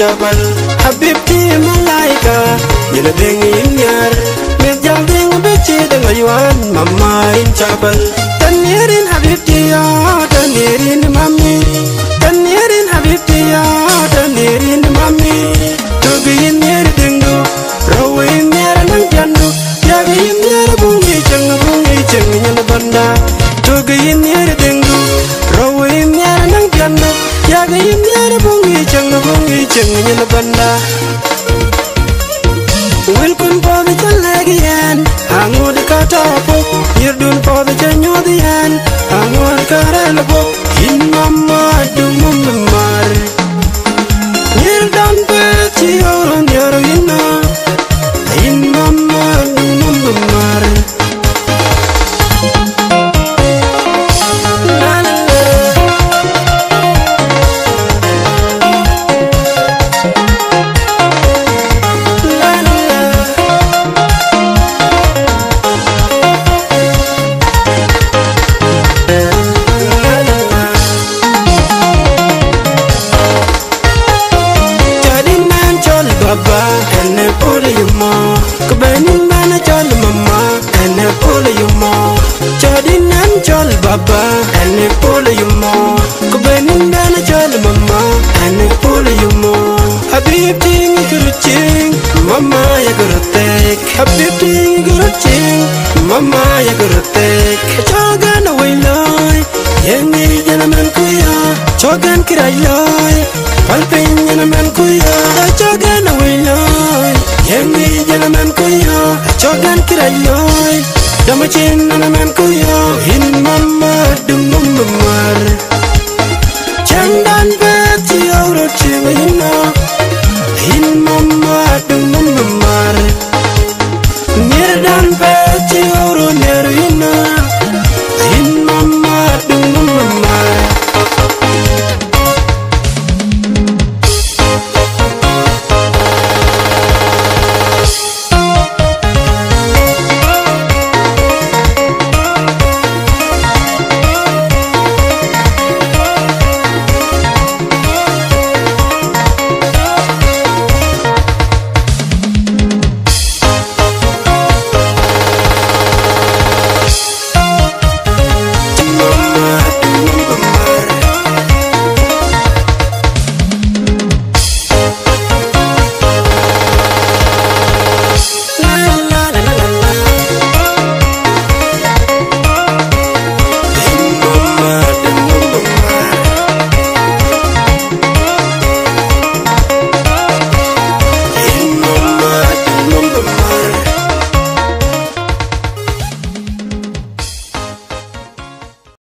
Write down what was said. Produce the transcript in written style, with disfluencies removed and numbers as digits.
jabal habibti malaika yele bengi nyar me jalding bechi dengan mama in jabal tanirin habibti ya tanirin mami tanirin habibti ya tanirin mami tugin yer dingu rawin yer nang jandu yagin yer bungi cheng nyana banda tugin yer dingu rawin yer nang jandu yagin yer bungi cheng nyana banda welcome for the chalagian angod ka topo yirdun for the chanyodian angod karelbo in mama dumumar yirdan pechi oron yaro inna in mama dumumar Baba, ene pole yumo. Kebenin mana chol mama, ene pole yumo. Chodinan chol baba, ene pole yumo. Kebenin mana chol mama, ene pole yumo. Habib ting guruching, mama ya gurutek. Habib ting guruching, mama ya gurutek. Chogan away loy, yengi janaman kuya. Chogan kiray loy, palpin janaman kuya. Chogan away loy, yengi janaman kuya. Chogan kiray loy, damachin janaman kuya. In mama dumumar, chandan bet yoro chingayina.